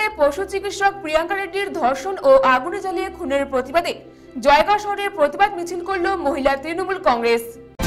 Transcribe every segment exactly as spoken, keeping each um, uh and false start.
কলকাতায় পশু চিকিৎসক প্রিয়াঙ্কা রেড্ডির ধর্ষণ ও আগুনে জ্বালিয়ে খুনের প্রতিবাদে জয়গাঁও শহরে প্রতিবাদ মিছিল করল মহিলা তৃণমূল কংগ্রেস।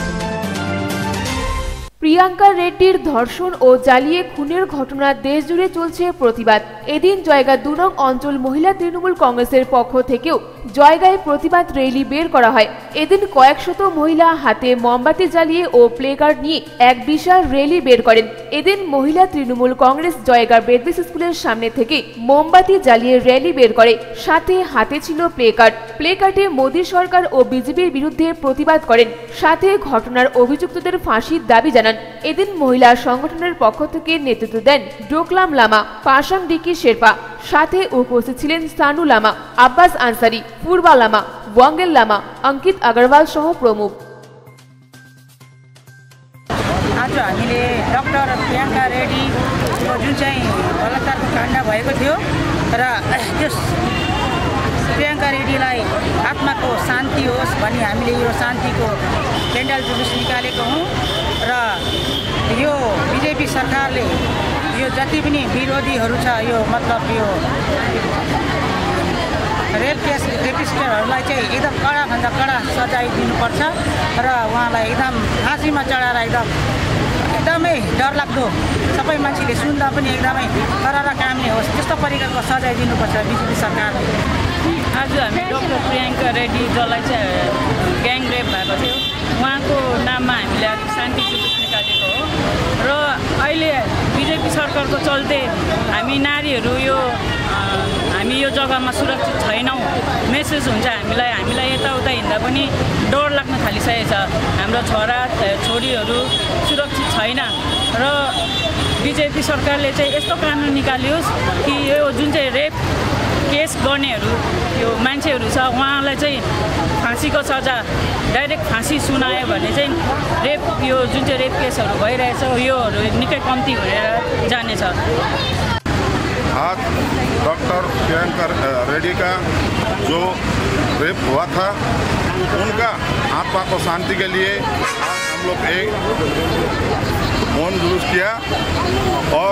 প্রিয়াঙ্কা রেড্ডির ধর্ষণ ও জ্বালিয়ে খুনের ঘটনা দেশ জুড়ে চলছে প্রতিবাদ। এদিন জয়গাঁ দু নং অঞ্চল মহিলা তৃণমূল কংগ্রেসের পক্ষ থেকেও জয়গাঁয়ে প্রতিবাদ র্যালি বের করা হয়। এদিন কয়েকশত মহিলা হাতে মোমবাতি জ্বালিয়ে ও প্লেকার্ড নিয়ে এক বিশাল র্যালি বের করেন। এদিন মহিলা তৃণমূল কংগ্রেস জয়গাঁ বেদবিস স্কুলের সামনে থেকে মোমবাতি জ্বালিয়ে র্যালি বের করে, সাথে হাতে ছিল প্লেকার্ড। প্লেকার্ডে মোদী সরকার ও বিজেপির বিরুদ্ধে প্রতিবাদ করেন, সাথে ঘটনার অভিযুক্তদের ফাঁসির দাবি জানান। এদিন মহিলা সংগঠনের পক্ষ থেকে নেতৃত্ব দেন ডোকলাম লামা, পাশাং ডিকি শেরপা, সাথে উপস্থিত ছিলেন সানু লামা, আব্বাস আনসারি, পূর্বা লামা, ওয়াঙ্গেল লামা, अंकित अग्रवाल सह प्रमुख। आज हामीले डाक्टर प्रियङ्का रेड्डी जुन चाहिँ बलात्कारको काण्ड भएको थियो र त्यस प्रियङ्का रेड्डीलाई आत्माको शान्ति होस् भनी हामीले यो शान्तिको पेन्डल जुलुस निकालेको हौँ र यो बिजेपी सरकारले यो जति पनि विरोधीहरू छ, यो मतलब यो रेप केस रेपिस्टहरूलाई चाहिँ एकदम कडाभन्दा कडा सजाय दिनुपर्छ र उहाँलाई एकदम फाँसीमा चढाएर एकदम एकदमै डरलाग्दो सबै मान्छेले सुन्दा पनि एकदमै करारा कामले होस् त्यस्तो प्रकारको सजाय दिनुपर्छ बिजेपी सरकारले। आज हामी डाक्टर प्रियङ्का रेड्डी जसलाई चाहिँ ग्याङ रेप भएको थियो उहाँको नाममा हामीले आज शान्ति जुलुस निकालेको हो र अहिले बिजेपी सरकारको चलते हामी नारीहरू यो हामी यो जग्गामा सुरक्षित छैनौँ मेसेज हुन्छ हामीलाई हामीलाई यताउता हिँड्दा पनि डर लाग्न थालिसकेको छ। हाम्रो छोरा छोरीहरू सुरक्षित छैन र बिजेपी सरकारले चाहिँ यस्तो कानुन निकालियोस् कि यो जुन चाहिँ रेप केस गर्नेहरू यो मान्छेहरू छ उहाँलाई चाहिँ फाँसीको सजा डाइरेक्ट फाँसी सुनायो भने चाहिँ रेप यो जुन चाहिँ रेप केसहरू भइरहेछ योहरू निकै कम्ती हुनेर जानेछ। आज डॉक्टर प्रियंका रेड्डी का जो रेप हुआ था उनका आत्मा को शांति के लिए आज हम लोग एक मौन जुलूस किया और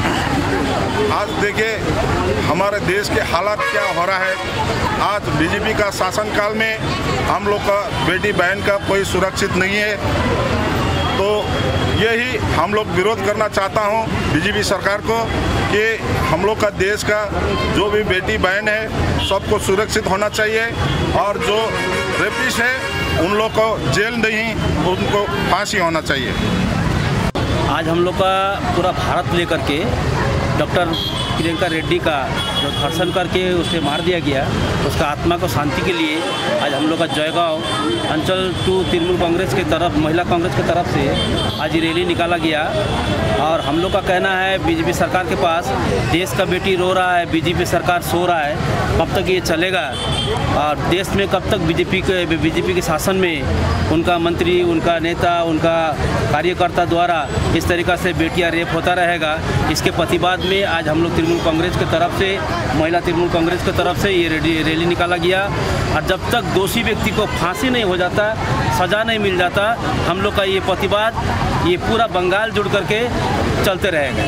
आज देखिए हमारे देश के हालात क्या हो रहा है। आज बीजेपी का शासनकाल में हम लोग का बेटी बहन का कोई सुरक्षित नहीं है, तो यही हम लोग विरोध करना चाहता हूँ बीजेपी सरकार को कि हम लोग का देश का जो भी बेटी बहन है सबको सुरक्षित होना चाहिए और जो रेपिस्ट है उन लोग को जेल नहीं उनको फांसी होना चाहिए। आज हम लोग का पूरा भारत लेकर के डॉक्टर प्रियंका रेड्डी का जो धर्षण करके उसे मार दिया गया उसका आत्मा को शांति के लिए आज हम लोग का जयगांव अंचल टू तृणमूल कांग्रेस के तरफ महिला कांग्रेस की तरफ से आज रैली निकाला गया और हम लोग का कहना है बीजेपी सरकार के पास देश का बेटी रो रहा है, बीजेपी सरकार सो रहा है, कब तक ये चलेगा और देश में कब तक बीजेपी के बीजेपी के शासन में उनका मंत्री उनका नेता उनका कार्यकर्ता द्वारा इस तरीक़ा से बेटियां रेप होता रहेगा। इसके प्रतिवाद में आज हम लोग तृणमूल कांग्रेस की तरफ से महिला तृणमूल कांग्रेस की तरफ से ये रैली निकाला गया और जब तक दोषी व्यक्ति को फांसी नहीं हो जाता, सज़ा नहीं मिल जाता, हम लोग का ये प्रतिवाद ये पूरा बंगाल जुड़ करके चलते रहेगा।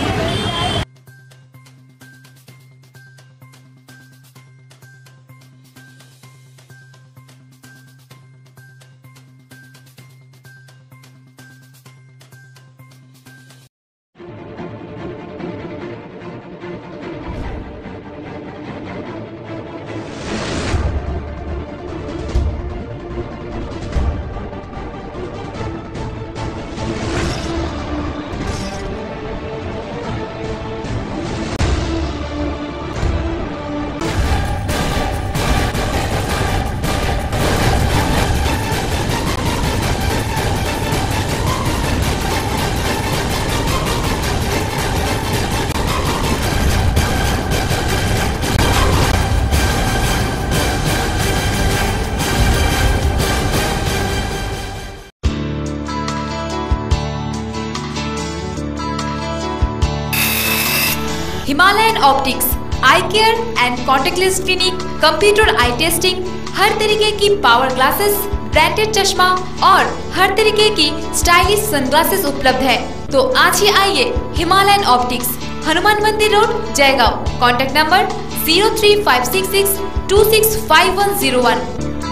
Himalayan optics eye care and contactless clinic, computer eye testing, हर तरीके की पावर ग्लासेस, ब्रांडेड चश्मा और हर तरीके की स्टाइलिश सनग्लासेस उपलब्ध है। तो आज ही आइए Himalayan optics, Hanuman Mandir road, Jaigaon. Contact number zero three five six six two six five one zero one.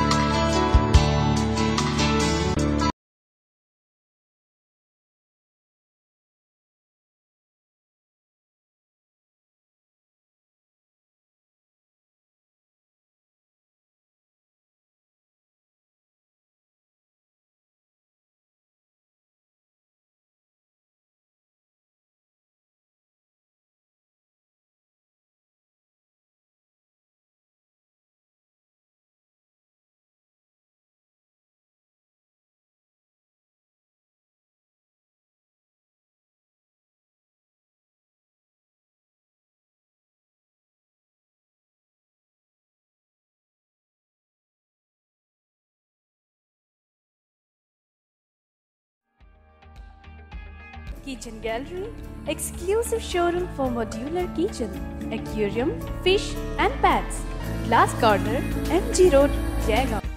Kitchen Gallery, exclusive showroom for modular kitchen, aquarium, fish and pets. Glass Corner, M G Road, Jaigaon.